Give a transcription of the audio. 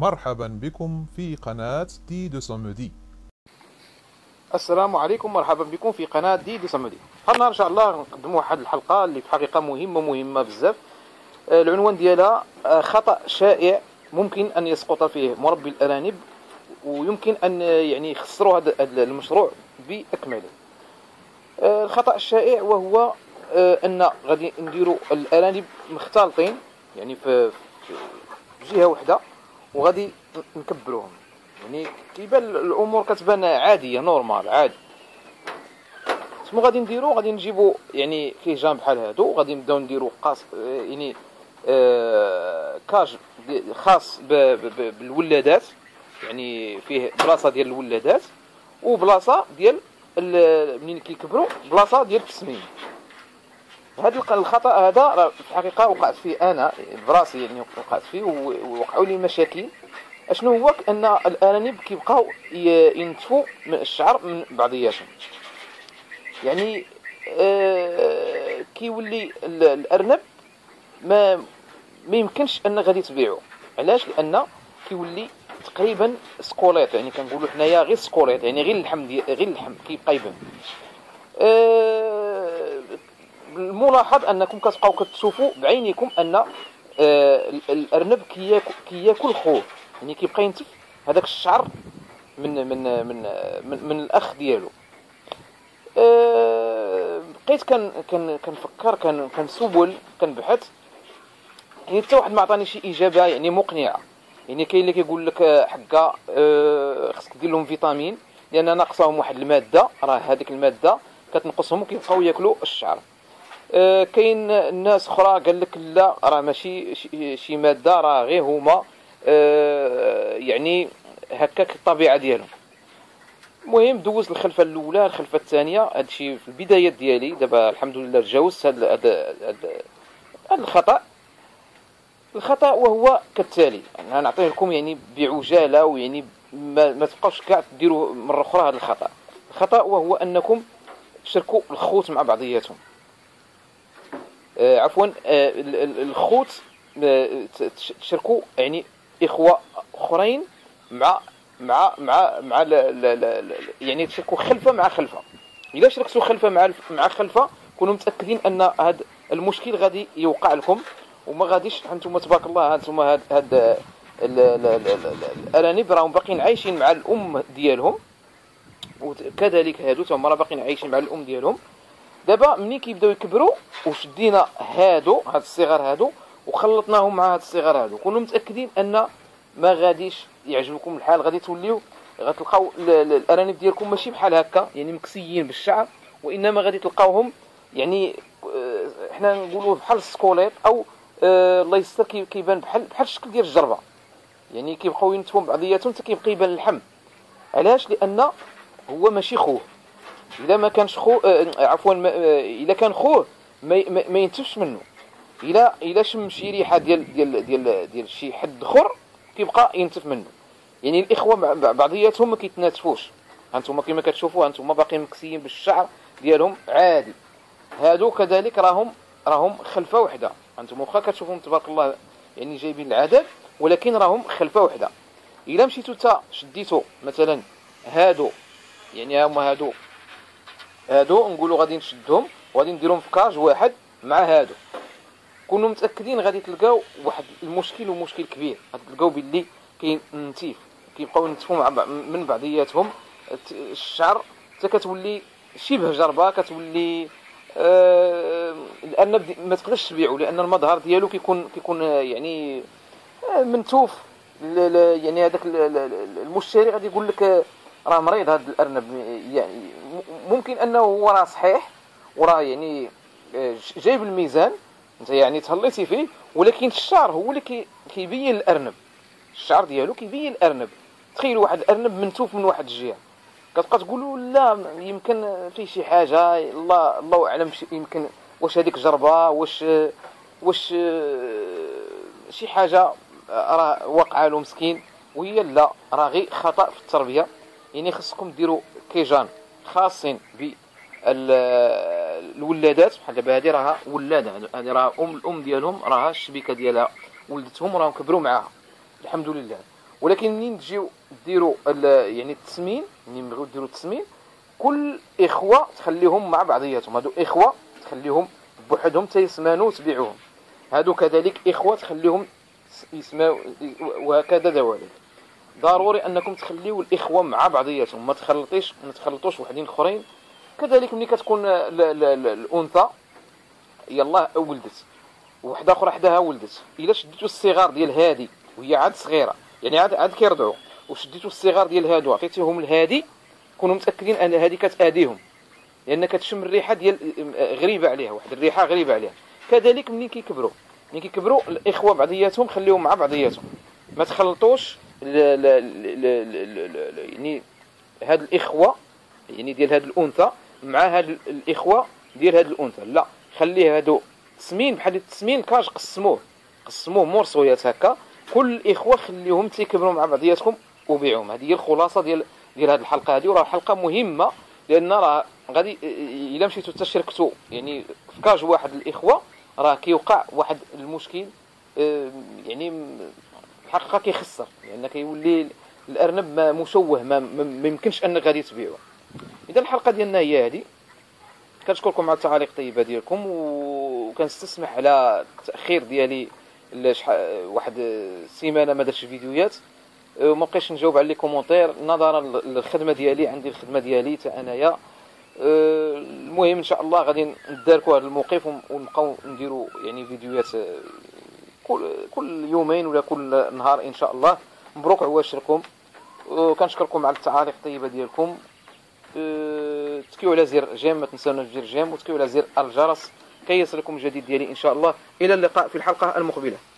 مرحبا بكم في قناة دي دو سومودي. السلام عليكم، مرحبا بكم في قناة دي دو سامودي. النهار ان شاء الله نقدموا واحد الحلقة اللي في الحقيقة مهمة بزاف. العنوان ديالها خطأ شائع ممكن ان يسقط فيه مربي الارانب، ويمكن ان يعني يخسروا هذا المشروع باكمله. الخطأ الشائع وهو ان غادي نديروا الارانب مختلطين، يعني في جهة واحدة، وغادي نكبروهم. يعني كيبان الامور كتبان عاديه نورمال عادي. شنو غادي نديرو؟ غادي نجيبو يعني كيجان بحال هادو، غادي نبداو نديرو قاص يعني كاج خاص بالولادات، يعني فيه بلاصه ديال الولادات وبلاصه ديال منين كيكبروا بلاصه ديال التسمين. هذا الخطا هذا راه في الحقيقه وقعت فيه انا براسي، يعني وقعت فيه ووقعوا لي مشاكل. اشنو هو؟ ان الارانب كيبقاو ينتفوا من الشعر من بعضياتهم، يعني كيولي الارنب ما يمكنش ان غادي تبيعو. علاش؟ لان كيولي تقريبا سكوليط، يعني كنقولوا حنايا غير سكوليط، يعني غير اللحم غير اللحم كيبقى يبان. الملاحظ انكم كتبقاو كتشوفوا بعينيكم ان الارنب كياكل خوه، يعني كيبقى ينتف هذاك الشعر من الاخ ديالو. بقيت كنفكر، كنسول، كنبحث، يعني حتى واحد ما عطاني شي اجابه يعني مقنعه. يعني كاين اللي كيقول لك حكا خصك دير لهم فيتامين لان ناقصهم واحد الماده، راه هذيك الماده كتنقصهم وكيبقاو ياكلوا الشعر. كاين الناس اخرى قال لك لا، راه ماشي شي ماده، راه غير هما يعني هكاك الطبيعه ديالهم. المهم دوزت الخلفه الاولى، الخلفه الثانيه، هادشي في البدايات ديالي. دابا الحمد لله تجاوزت هذا الخطا. وهو كالتالي، انا نعطيه لكم يعني بعجاله، ويعني ما تبقاوش كاع ديروا مره اخرى هذا الخطا وهو انكم تشركوا الخوت مع بعضياتهم. عفوا، الخوت تشركوا يعني اخوه اخرين مع يعني تشركوا خلفه مع خلفه. الا شركتوا خلفه مع خلفه كونوا متاكدين ان هذا المشكل غادي يوقع لكم، وما غاديش انتم تبارك الله انتم هاد الارانب راهم باقيين عايشين مع الام ديالهم، وكذلك هادو تما راه باقيين عايشين مع الام ديالهم. دابا ملي كيبداو يكبروا وشدينا هاد الصغار هادو وخلطناهم مع هاد الصغار هادو، كونوا متاكدين ان ما غاديش يعجبكم الحال. غادي توليو غتلقاو الارانب ديالكم ماشي بحال هكا يعني مكسيين بالشعر، وانما غادي تلقاوهم يعني حنا نقولوا بحال السكوليط، او الله يستر كيبان بحال الشكل ديال الجربه، يعني كيبقاو ينتفوا بعضياتهم حتى كيبقى يبان اللحم. علاش؟ لان هو ماشي خوه. اذا ما كانش خوه عفوا اذا كان خوه ما ينتفش منه. الا شم شي ريحه ديال شي حد اخر كيبقى ينتف منه. يعني الاخوه بعضياتهم ما كيتناتفوش. هانتوما كما كتشوفوا، هانتوما باقيين مكسيين بالشعر ديالهم عادي. هادو كذلك راهم خلفه وحده. هانتوما واخا كتشوفوهم تبارك الله يعني جايبين العدد، ولكن راهم خلفه وحده. الا مشيتو تا شديتو مثلا هادو، يعني هما هادو نقولوا غادي نشدهم وغادي نديرهم في كاج واحد مع هادو، كونوا متاكدين غادي تلقاو واحد المشكل، ومشكل كبير. غادي تلقاو باللي كاين نتيف، كيبقاو ينتفوا من بعضياتهم الشعر، حتى كتولي شبه جربه، كتولي الارنب ما تقدرش تبيعو لان المظهر ديالو كيكون يعني منتوف. يعني هذاك المشتري غادي يقول لك راه مريض هذا الارنب. يعني ممكن انه هو راه صحيح وراه يعني جايب الميزان، انت يعني تهليتي فيه، ولكن الشعر هو اللي كيبين الارنب. الشعر ديالو كيبين الارنب. تخيلوا واحد الارنب منتوف من واحد الجهه، كتبقى تقولوا لا يمكن فيه شي حاجه، الله اعلم، يمكن واش هذيك جربه، واش شي حاجه راه واقعه له مسكين. وهي لا، راه غير خطا في التربيه. يعني خصكم ديروا كيجان خاصين بالولادات. بحال دابا هذه راها ولاده، هذه راه الام ديالهم، راها الشبيكه ديالها ولدتهم، راهم كبروا معاها الحمد لله. ولكن منين تجيو ديروا يعني التسمين، منين بغيو ديروا التسمين، كل اخوه تخليهم مع بعضياتهم. هادو اخوه تخليهم بوحدهم تيسمانوا وتبيعوهم، هادو كذلك اخوه تخليهم يسماو، وهكذا دوالي. ضروري انكم تخليوا الاخوه مع بعضياتهم، ما تخلطوش وحدين اخرين. كذلك ملي كتكون الانثى يلاه ولدت وحده اخرى حداها ولدت، الا شديتوا الصغار ديال هادي وهي عاد صغيره، يعني عاد كيرضعوا، وشديتوا الصغار ديال هادو عطيتيهم لهادي، كونوا متاكدين ان هادي كتاديهم، لان كتشم الريحه ديال غريبه عليها، واحد الريحه غريبه عليها. كذلك ملي كيكبروا الاخوه بعضياتهم خليهم مع بعضياتهم، ما تخلطوش يعني هاد الاخوه يعني ديال هاد الانثى مع هاد الاخوه ديال هاد الانثى، لا، خليه هادو تسمين بحال التسمين كاج، قسموه مرصويات هكا، كل الاخوه خليهم تيكبروا مع بعضياتكم وبيعوهم. هذه هي الخلاصه ديال هذه الحلقه هذه، وراه حلقه مهمه، لان راه غادي الا مشيتوا تشركتوا يعني في كاج واحد الاخوه راه كيوقع واحد المشكل، يعني الحقيقه كيخسر، لان كيولي الارنب مشوه، ما يمكنش انك غادي تبيعه. اذا الحلقه ديالنا هي هذه، كنشكركم على التعاليق الطيبه ديالكم، وكنستسمح على التاخير ديالي واحد سيمانه ما درتش فيديوهات، وما بقيتش نجاوب على لي كومونتير نظرا للخدمه ديالي، عندي الخدمه ديالي حتى انايا. المهم ان شاء الله غادي نداركوا هذا الموقف ونبقاو نديروا يعني فيديوهات كل يومين ولا كل نهار ان شاء الله. مبروك عواشركم، وكنشكركم على التعاليق الطيبه ديالكم. تكيو على زر جيم، ما تنساوناش زر جيم، وتكيو على زر الجرس كي يصلكم الجديد ديالي ان شاء الله. الى اللقاء في الحلقه المقبله.